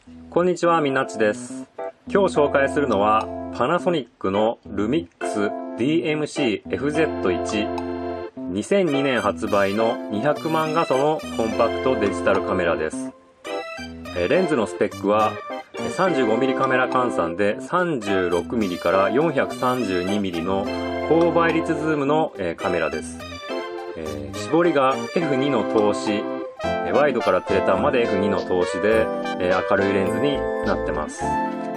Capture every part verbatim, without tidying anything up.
こんにちは、みなっちです。今日紹介するのはパナソニックのルミックス ディーエムシーエフゼットワン にせんにねん発売のにひゃくまん画素のコンパクトデジタルカメラです。レンズのスペックは さんじゅうごミリ カメラ換算で さんじゅうろくミリ から よんひゃくさんじゅうにミリ の高倍率ズームのカメラです。絞りが エフツー の投資、ワイドからテレ単まで エフツー の投資で明るいレンズになってます。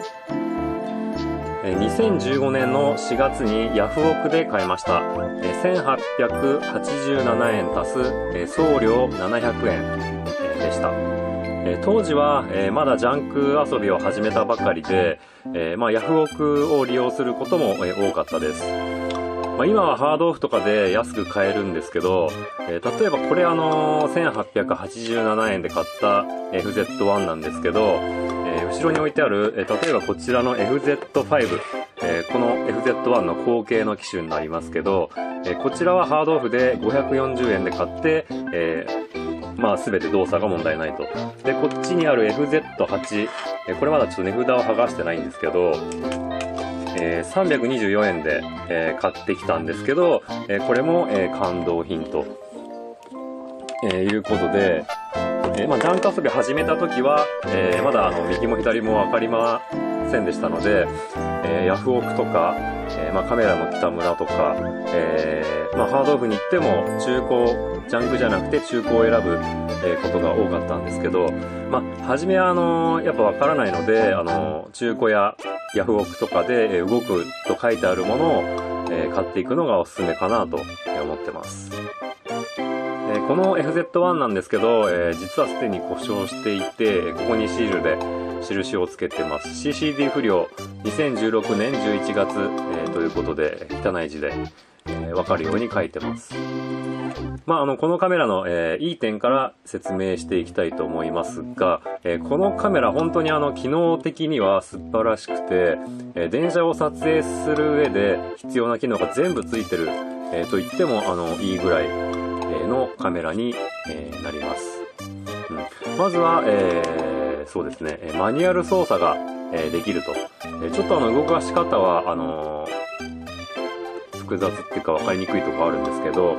にせんじゅうごねんのしがつにヤフオクで買いました。せんはっぴゃくはちじゅうななえん足す送料ななひゃくえんでした。当時はまだジャンク遊びを始めたばかりで、まあ、ヤフオクを利用することも多かったです。まあ、今はハードオフとかで安く買えるんですけど、えー、例えばこれあのー、せんはっぴゃくはちじゅうななえんで買った エフゼットワン なんですけど、えー、後ろに置いてある、えー、例えばこちらの エフゼットファイブ、えー、この エフゼットワン の後継の機種になりますけど、えー、こちらはハードオフでごひゃくよんじゅうえんで買って、えー、まあ全て動作が問題ないと。で、こっちにある エフゼットエイト、えー、これまだちょっと値札を剥がしてないんですけど、えー、さんびゃくにじゅうよえんで、えー、買ってきたんですけど、えー、これも、えー、感動品と、えー、いうことで、えーまあ、ジャンク遊び始めた時は、えー、まだあの右も左も分かりませんでしたので、えー、ヤフオクとか、えーまあ、カメラの北村とか、えーまあ、ハードオフに行っても中古ジャンクじゃなくて中古を選ぶ、えー、ことが多かったんですけど、まあ、初めはあのー、やっぱ分からないので、あのー、中古やヤフオクとかで動くと書いてあるものを買っていくのがおすすめかなと思ってます。この エフゼットワン なんですけど、実はすでに故障していて、ここにシールで印をつけてます。シーシーディー 不良にせんじゅうろくねんじゅういちがつということで、汚い字でわかるように書いてます。まあ、あのこのカメラの、えー、いい点から説明していきたいと思いますが、えー、このカメラ本当にあの機能的には素晴らしくて、えー、電車を撮影する上で必要な機能が全部ついてる、えー、と言ってもあのいいぐらい、えー、のカメラに、えー、なります、うん、まずは、えー、そうですねマニュアル操作が、えー、できると、えー、ちょっとあの動かし方はあのー複雑っていうか分かりにくいところあるんですけど、うん、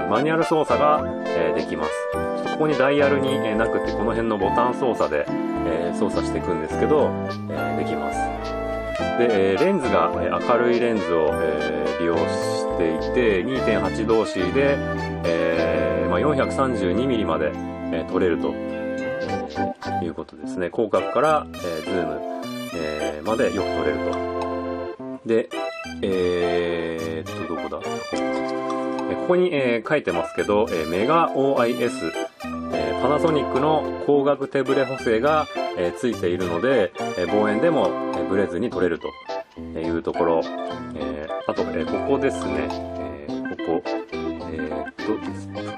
マニュアル操作が、えー、できます。ちょっとここにダイヤルに、えー、なくてこの辺のボタン操作で、えー、操作していくんですけど、えー、できます。で、えー、レンズが、えー、明るいレンズを、えー、利用していて にてんはち 同士で、えーまあ、よんひゃくさんじゅうにミリ まで、えー、撮れると、えー、いうことですね。広角から、えー、ズーム、えー、までよく撮れると。で、えーっと、どこだここに、えー、書いてますけど、えー、メガ オーアイエス、えー、パナソニックの光学手ブレ補正が、えー、ついているので、えー、望遠でも、えー、ブレずに撮れるというところ、えー、あと、えー、ここですね、えー、ここ、えー、っと、ディスプレイ、うん、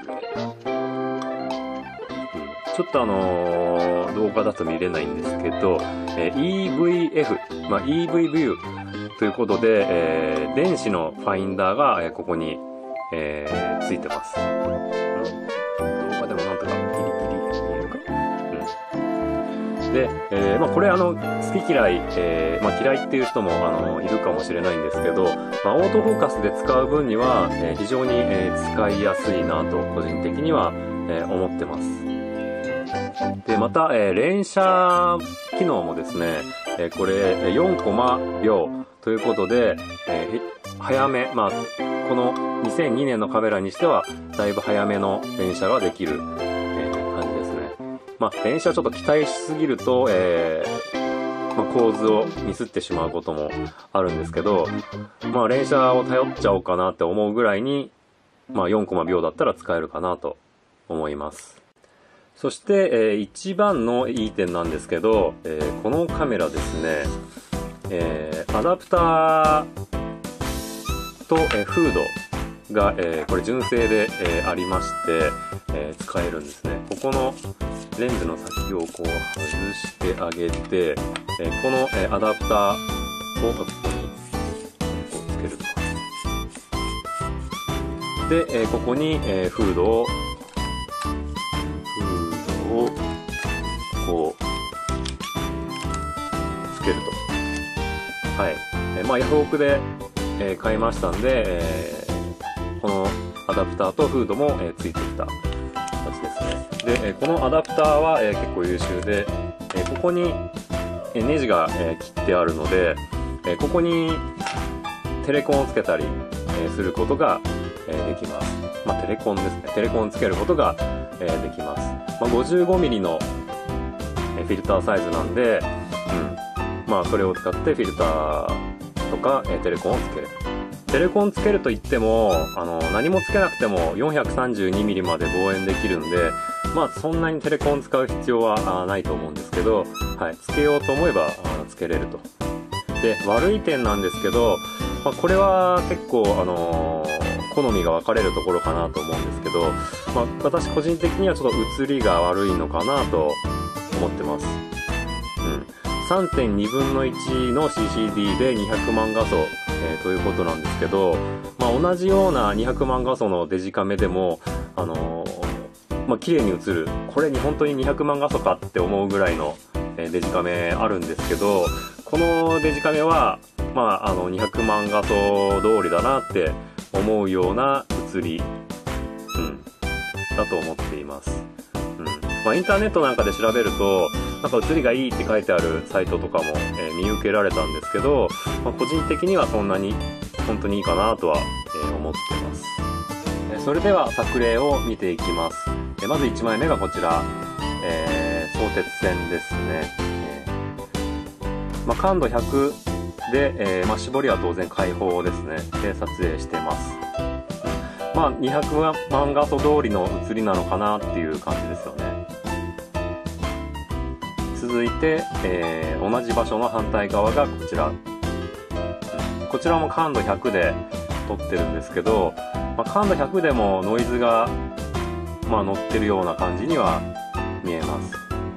ちょっとあのー、動画だと見れないんですけど、えー、イーブイエフ、まあ、イーブイ ビューということで、えー、電子のファインダーが、えー、ここに、えー、ついてます。うん、動画でもなんとかギリギリ見えるか。うん、で、えーまあ、これあの好き嫌い、えーまあ、嫌いっていう人もあのいるかもしれないんですけど、まあ、オートフォーカスで使う分には、えー、非常に、えー、使いやすいなと個人的には、えー、思ってます。でまた、えー、連写機能もですね、えー、これよんコマびょうということで、えー、早め、まあ、このにせんにねんのカメラにしてはだいぶ早めの連写ができる、えー、感じですね。まあ、連写ちょっと期待しすぎると、えーまあ、構図をミスってしまうこともあるんですけど、まあ、連写を頼っちゃおうかなって思うぐらいに、まあ、よんコマびょうだったら使えるかなと思います。そして、えー、一番のいい点なんですけど、えー、このカメラですね、えー、アダプターと、えー、フードが、えー、これ純正で、えー、ありまして、えー、使えるんですね。ここのレンズの先をこう外してあげて、えー、この、えー、アダプターをここにこうつけると。で、えー、ここに、えー、フードをフードをこうけると。はい。えー、まあヤフオクで、えー、買いましたんで、えー、このアダプターとフードも、えー、ついてきた形ですね。で、えー、このアダプターは、えー、結構優秀で、えー、ここに、えー、ネジが、えー、切ってあるので、えー、ここにテレコンをつけたり、えー、することが、えー、できます。まあテレコンですね。テレコンをつけることが、えー、できます。まあ、ごじゅうごミリ の、えー、フィルターサイズなんで、うん、まあそれを使ってフィルターとか、えー、テレコンをつける。テレコンつけるといっても、あの何もつけなくても よんひゃくさんじゅうにミリ まで望遠できるんで、まあそんなにテレコン使う必要はないと思うんですけど、はい、つけようと思えばつけれると。で、悪い点なんですけど、まあ、これは結構あのー、好みが分かれるところかなと思うんですけど、まあ、私個人的にはちょっと映りが悪いのかなと思ってます。うん。さんてんにぶんのいちの シーシーディー でにひゃくまん画素、えー、ということなんですけど、まあ、同じようなにひゃくまん画素のデジカメでも、あのー、まあ、綺麗に映る。これに本当ににひゃくまん画素かって思うぐらいのデジカメあるんですけど、このデジカメは、まあ、あのにひゃくまん画素通りだなって思うような写り、うん、だと思っています。うん。まあ、インターネットなんかで調べると、なんか写りがいいって書いてあるサイトとかも、えー、見受けられたんですけど、まあ、個人的にはそんなに本当にいいかなとは、えー、思ってます。えー、それでは作例を見ていきます。えー、まずいちまいめがこちら、えー、相鉄線ですね。えーまあ、感度ひゃくで、えーまあ、絞りは当然開放ですね。で、撮影してます。まあ、にひゃくまん画素通りの写りなのかなっていう感じですよね。続いて、えー、同じ場所の反対側がこちら。こちらも感度ひゃくで撮ってるんですけど、まあ、感度ひゃくでもノイズが、まあ、乗ってるような感じには見えます。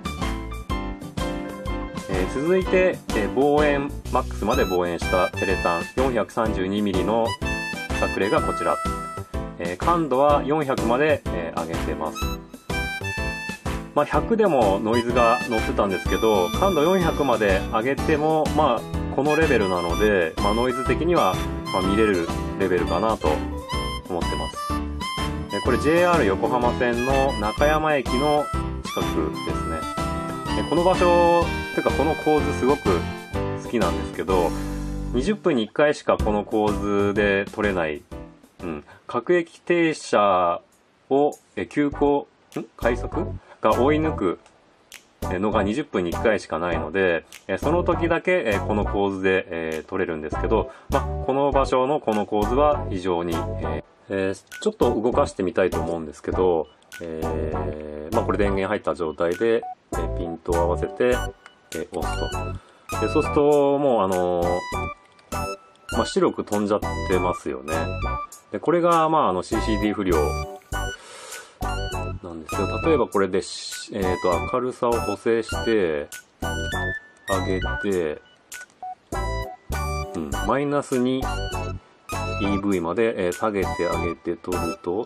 えー、続いて、えー、望遠マックスまで望遠したテレタン よんひゃくさんじゅうにミリ の作例がこちら。えー、感度はよんひゃくまで、えー、上げてます。まあ、ひゃくでもノイズが乗ってたんですけど、感度よんひゃくまで上げても、まあ、このレベルなので、まあ、ノイズ的には、まあ、見れるレベルかなと思ってます。えー、これ ジェイアール 横浜線の中山駅の近くですね。えー、この場所、てかこの構図すごく好きなんですけど、にじゅっぷんにいっかいしかこの構図で撮れない、うん、各駅停車を、えー、急行、ん快速が追い抜くのがにじゅっぷんにいっかいしかないので、その時だけこの構図で撮れるんですけど、まあ、この場所のこの構図は非常に、えー、ちょっと動かしてみたいと思うんですけど、えーまあ、これ電源入った状態でピントを合わせて押すと。でそうするともうあのーまあ、白く飛んじゃってますよね。でこれが、まあ、あの シーシーディー 不良なんですけど、例えばこれで、えーと、明るさを補正して上げて、うん、マイナスに イーブイ まで、えー、下げて上げて取ると、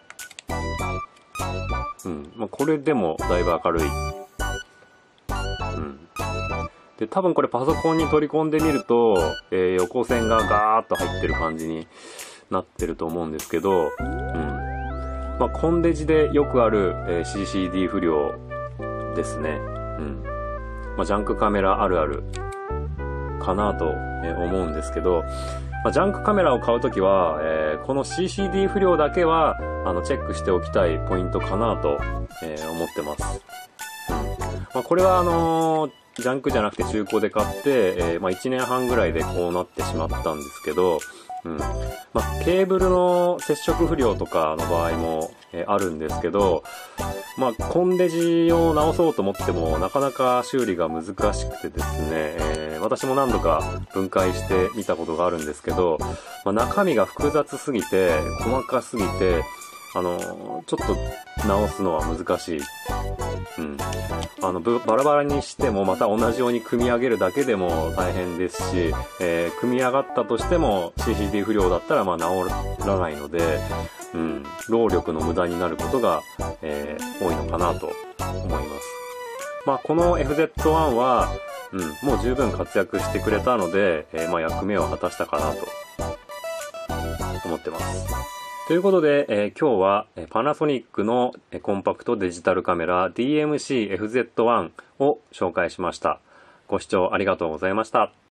うんまあ、これでもだいぶ明るい。うん、で多分これパソコンに取り込んでみると、えー、横線がガーッと入ってる感じになってると思うんですけど、うんまあ、コンデジでよくある、えー、シーシーディー 不良ですね。うんまあ、ジャンクカメラあるあるかなと、えー、思うんですけど、まあ、ジャンクカメラを買うときは、えー、この シーシーディー 不良だけはあのチェックしておきたいポイントかなと、えー、思ってます。うんまあ、これはあのー、ジャンクじゃなくて中古で買って、えーまあ、いちねんはんぐらいでこうなってしまったんですけど、うんまあ、ケーブルの接触不良とかの場合も、えー、あるんですけど、まあ、コンデジを直そうと思ってもなかなか修理が難しくてですね、えー、私も何度か分解してみたことがあるんですけど、まあ、中身が複雑すぎて細かすぎてあのちょっと直すのは難しい。うん、あのバラバラにしてもまた同じように組み上げるだけでも大変ですし、えー、組み上がったとしても シーシーディー 不良だったらまあ直らないので、うん、労力の無駄になることが、えー、多いのかなと思います。 まあ、この エフゼットワン は、うん、もう十分活躍してくれたので、えーまあ、役目を果たしたかなと思ってます。ということで、えー、今日はパナソニックのコンパクトデジタルカメラ ディーエムシーエフゼットワン を紹介しました。ご視聴ありがとうございました。